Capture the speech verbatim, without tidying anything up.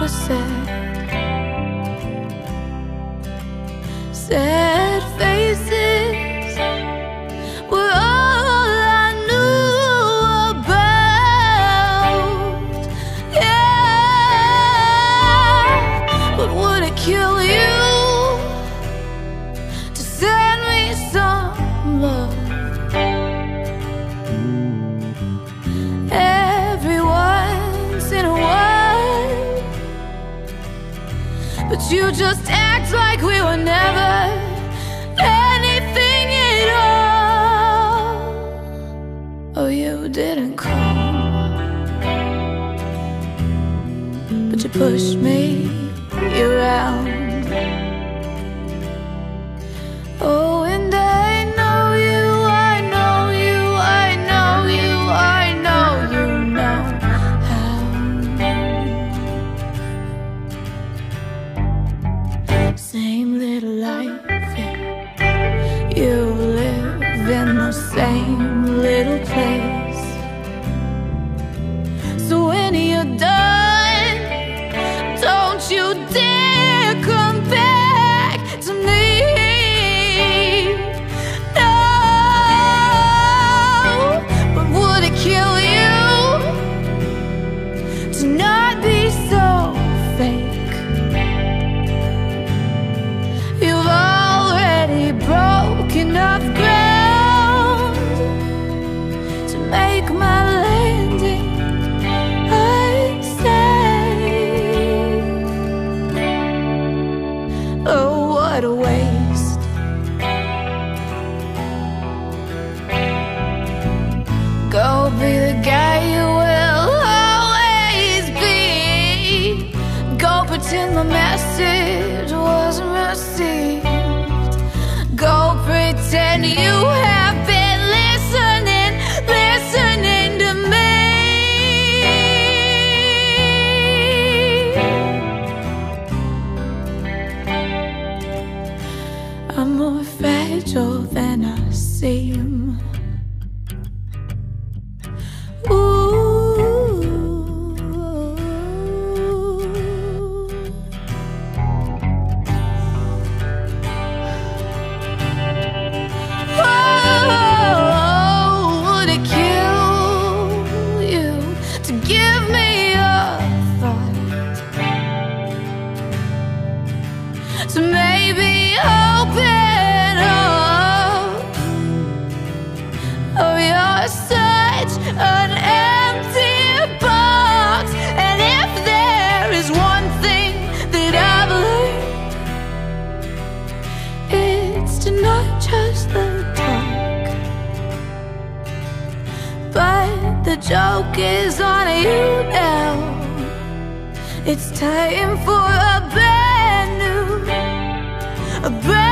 was sad. Sad faces were all I knew about. Yeah, but would it kill you to send me some love? Every once in a while, but you just act like we were never anything at all. Oh, you didn't call, but you pushed me around. Oh, and I know you, I know you, I know you, I know you know how. Same little life, yeah. You live in the same little place. So when you're done, don't you dare come back to me. No, but would it kill you to not be so fake? You've already broken up ground to make my landing unsafe. Oh, what a waste. Go be the guy you will always be. Go pretend the message wasn't received. Go pretend you have been listening, listening to me. I'm more fragile than I seem. So maybe open up. Oh, you're such an empty box. And if there is one thing that I've learned, it's to not trust the talk. But the joke is on you now. It's time for a brand new, a brand